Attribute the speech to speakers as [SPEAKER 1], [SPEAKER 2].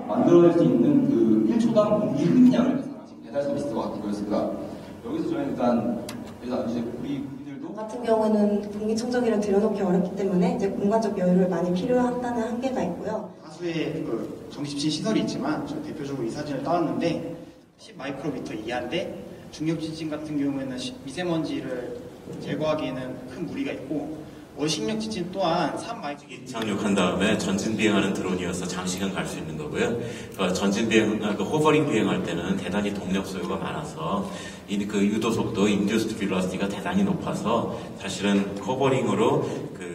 [SPEAKER 1] 만들어낼 수 있는 그 1초당 공기 흡입량을 계산한 배달 서비스와 같은 거였습니다. 여기서 저희는 일단 이제 우리 국민들도
[SPEAKER 2] 같은 경우는 공기청정기를 들여놓기 어렵기 때문에 이제 공간적 여유를 많이 필요한다는 한계가 있고요.
[SPEAKER 3] 다수의 정시진 시설이 있지만 저 대표적으로 이 사진을 따왔는데 10마이크로미터 이하인데 중력지진 같은 경우에는 미세먼지를 제거하기에는 큰 무리가 있고 원심력 지진 또한 3마이크로
[SPEAKER 4] 착륙한 다음에 전진 비행하는 드론이어서 장시간 갈 수 있는 거고요. 전진 비행, 호버링 비행할 때는 대단히 동력 소요가 많아서 그 유도 속도, induced velocity가 대단히 높아서 사실은 호버링으로 그